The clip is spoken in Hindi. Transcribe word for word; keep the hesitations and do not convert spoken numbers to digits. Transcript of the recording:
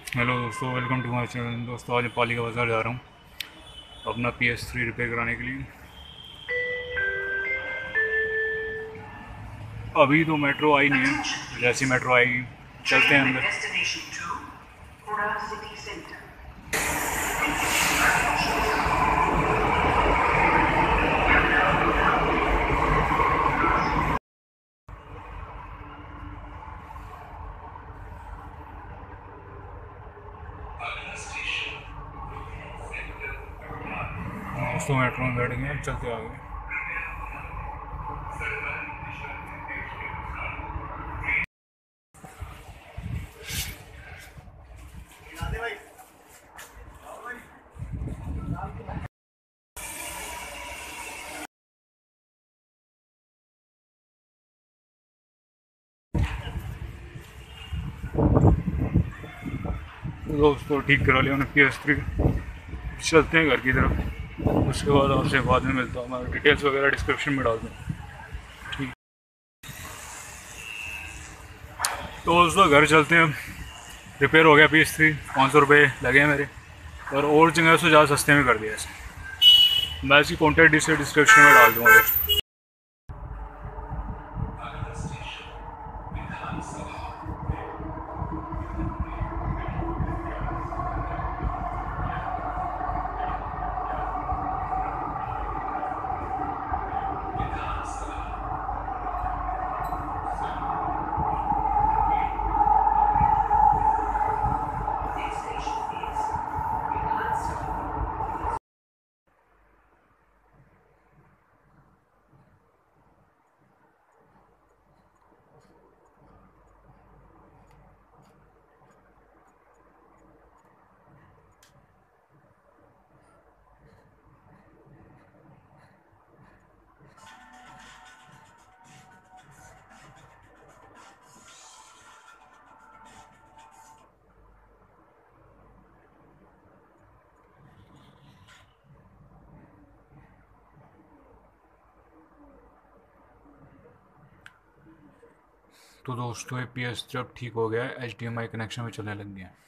हेलो दोस्तों, वेलकम टू माय चैनल। दोस्तों, आज पाली का बाज़ार जा रहा हूँ अपना पी एस थ्री रिपेयर कराने के लिए। अभी तो मेट्रो आई नहीं है, जैसी मेट्रो आएगी चलते हैं अंदर। दोस्तों, मेट्रो में बैठ गए, चलते आगे। दोस्तों, ठीक करा लिया मैंने पी एस थ्री। चलते हैं घर की तरफ, उसके बाद आपसे बाद में मिलता हूँ। मैं डिटेल्स वगैरह डिस्क्रिप्शन में डाल दूँ। ठीक, तो दोस्तों घर चलते हैं। रिपेयर हो गया पी एस थ्री, पाँच सौ रुपये लगे हैं मेरे, और और जगह से ज़्यादा सस्ते में कर दिया इसे। मैं इसकी कॉन्टैक्ट डिस्क्रिप्शन में डाल दूँगा दोस्तों। तो दोस्तों, ये पी एस जब ठीक हो गया है, H D M I connection में चलने लग गया है।